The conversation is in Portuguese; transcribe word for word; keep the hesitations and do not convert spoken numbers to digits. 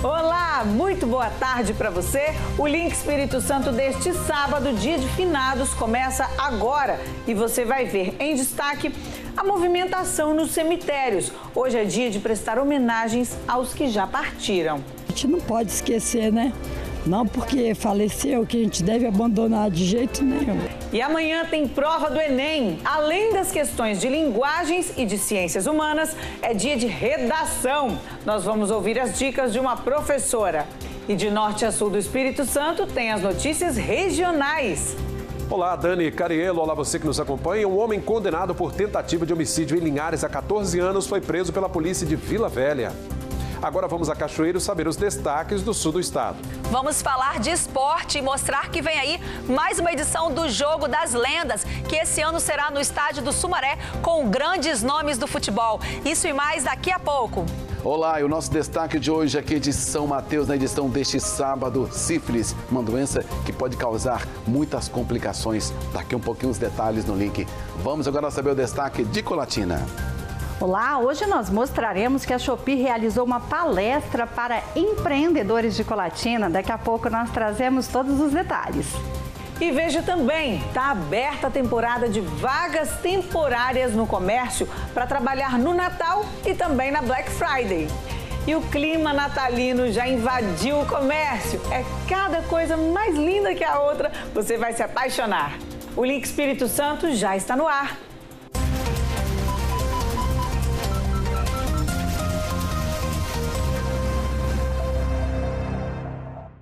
Olá, muito boa tarde para você. O Link Espírito Santo deste sábado, dia de finados, começa agora e você vai ver em destaque a movimentação nos cemitérios. Hoje é dia de prestar homenagens aos que já partiram. A gente não pode esquecer, né? Não porque faleceu que a gente deve abandonar de jeito nenhum. E amanhã tem prova do Enem. Além das questões de linguagens e de ciências humanas, é dia de redação. Nós vamos ouvir as dicas de uma professora. E de norte a sul do Espírito Santo tem as notícias regionais. Olá, Dani Cariello. Olá, você que nos acompanha. Um homem condenado por tentativa de homicídio em Linhares há quatorze anos foi preso pela polícia de Vila Velha. Agora vamos a Cachoeiro saber os destaques do sul do estado. Vamos falar de esporte e mostrar que vem aí mais uma edição do Jogo das Lendas, que esse ano será no estádio do Sumaré com grandes nomes do futebol. Isso e mais daqui a pouco. Olá, e o nosso destaque de hoje aqui de São Mateus, na edição deste sábado, sífilis, uma doença que pode causar muitas complicações. Daqui um pouquinho os detalhes no link. Vamos agora saber o destaque de Colatina. Olá, hoje nós mostraremos que a Shopee realizou uma palestra para empreendedores de Colatina. Daqui a pouco nós trazemos todos os detalhes. E veja também, está aberta a temporada de vagas temporárias no comércio para trabalhar no Natal e também na Black Friday. E o clima natalino já invadiu o comércio. É cada coisa mais linda que a outra, você vai se apaixonar. O Link Espírito Santo já está no ar.